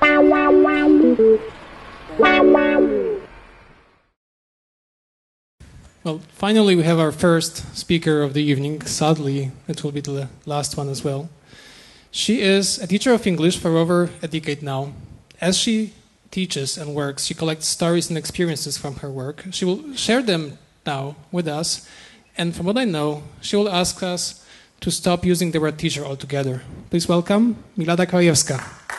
Well, finally we have our first speaker of the evening. Sadly, it will be the last one as well. She is a teacher of English for over a decade now. As she teaches and works, she collects stories and experiences from her work. She will share them now with us, and from what I know, she will ask us to stop using the word teacher altogether. Please welcome Milada Krajewska.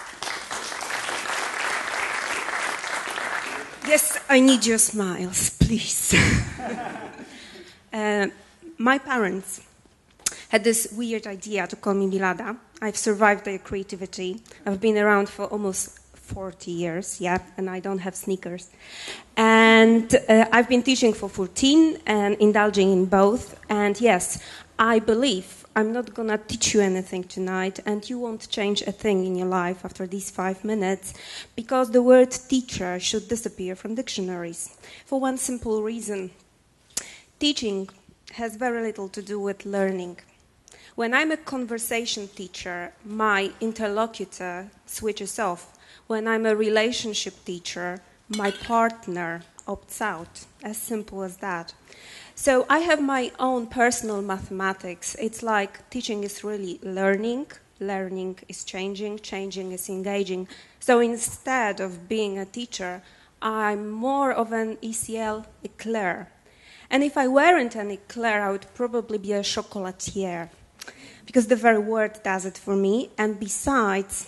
Yes, I need your smiles, please. My parents had this weird idea to call me Milada. I've survived their creativity. I've been around for almost 40 years, yeah, and I don't have sneakers. And I've been teaching for 14 and indulging in both. And yes, I believe I'm not going to teach you anything tonight, and you won't change a thing in your life after these 5 minutes, because the word teacher should disappear from dictionaries. For one simple reason. Teaching has very little to do with learning. When I'm a conversation teacher, my interlocutor switches off. When I'm a relationship teacher, my partner opts out. As simple as that. So I have my own personal mathematics. It's like teaching is really learning. Learning is changing. Changing is engaging. So instead of being a teacher, I'm more of an ECL eclair. And if I weren't an eclair, I would probably be a chocolatier, because the very word does it for me. And besides,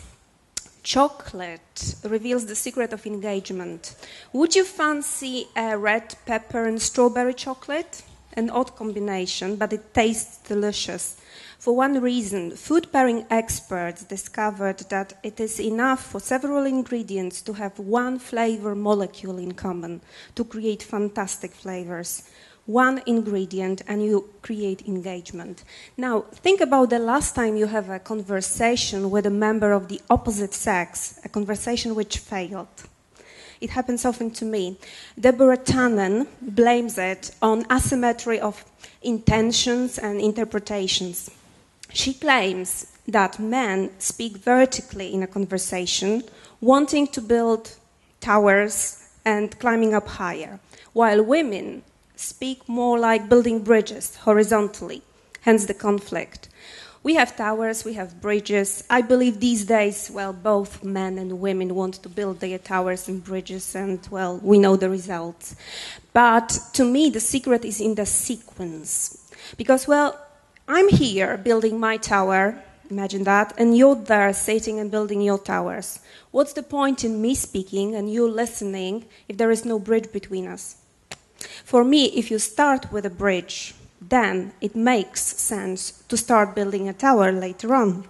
chocolate reveals the secret of engagement. Would you fancy a red pepper and strawberry chocolate? An odd combination, but it tastes delicious. For one reason, food pairing experts discovered that it is enough for several ingredients to have one flavor molecule in common to create fantastic flavors. One ingredient and you create engagement. Now, think about the last time you have a conversation with a member of the opposite sex, a conversation which failed. It happens often to me. Deborah Tannen blames it on asymmetry of intentions and interpretations. She claims that men speak vertically in a conversation, wanting to build towers and climbing up higher, while women speak more like building bridges horizontally, hence the conflict. We have towers, we have bridges. I believe these days, well, both men and women want to build their towers and bridges, and, well, we know the results. But to me, the secret is in the sequence. Because, well, I'm here building my tower, imagine that, and you're there sitting and building your towers. What's the point in me speaking and you listening if there is no bridge between us? For me, if you start with a bridge, then it makes sense to start building a tower later on.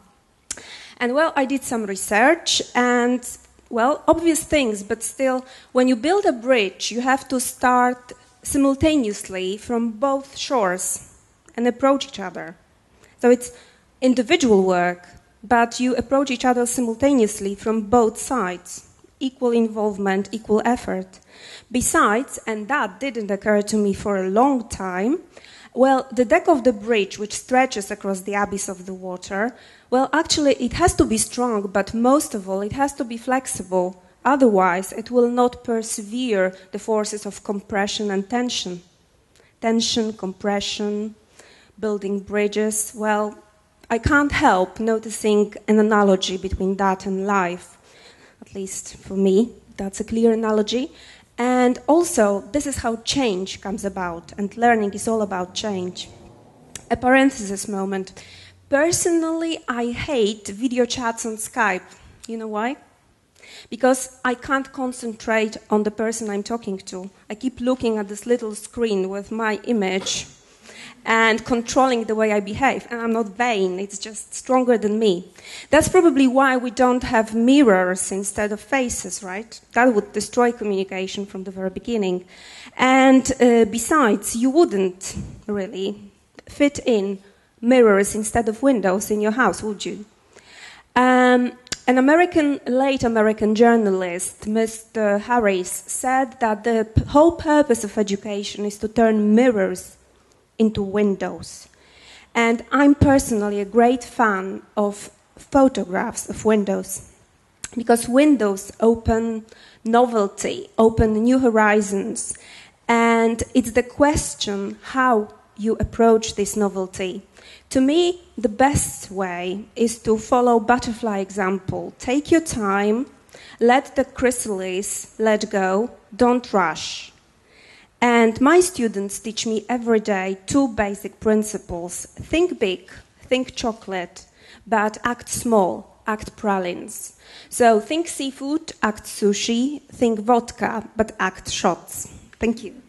And, well, I did some research and, well, obvious things, but still, when you build a bridge, you have to start simultaneously from both shores and approach each other. So it's individual work, but you approach each other simultaneously from both sides. Equal involvement, equal effort. Besides, and that didn't occur to me for a long time, well, the deck of the bridge, which stretches across the abyss of the water, well, actually, it has to be strong, but most of all, it has to be flexible. Otherwise, it will not persevere the forces of compression and tension. Tension, compression, building bridges. Well, I can't help noticing an analogy between that and life. At least for me, that's a clear analogy. And also, this is how change comes about, and learning is all about change. A parenthesis moment. Personally, I hate video chats on Skype. You know why? Because I can't concentrate on the person I'm talking to. I keep looking at this little screen with my image and controlling the way I behave. And I'm not vain, it's just stronger than me. That's probably why we don't have mirrors instead of faces, right? That would destroy communication from the very beginning. And besides, you wouldn't really fit in mirrors instead of windows in your house, would you? An late American journalist, Mr. Harris, said that the whole purpose of education is to turn mirrors into windows. And I'm personally a great fan of photographs of windows. because windows open novelty, open new horizons, and it's the question how you approach this novelty. To me, the best way is to follow butterfly example. Take your time, let the chrysalis let go, don't rush. And my students teach me every day 2 basic principles. Think big, think chocolate, but act small, act pralines. So think seafood, act sushi, think vodka, but act shots. Thank you.